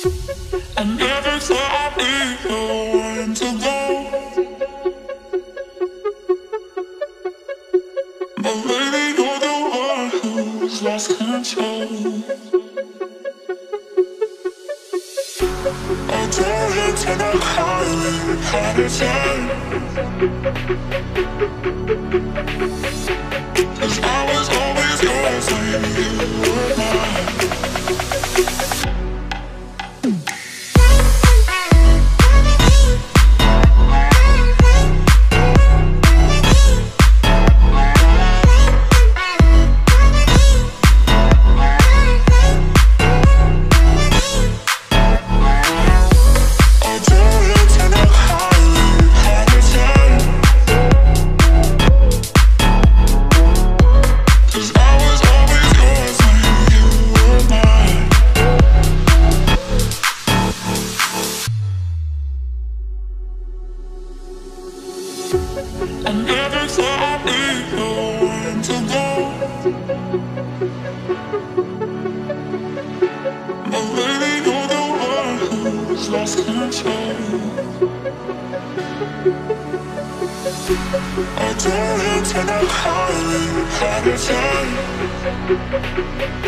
I never thought I'd be the one to go, but lately you're the one who's lost control. I don't intend on calling it had a time, 'cause I was always yours when you were mine. I never thought I'd be the one to go, but lately you're the one who's lost control. I don't intend on calling it had a time,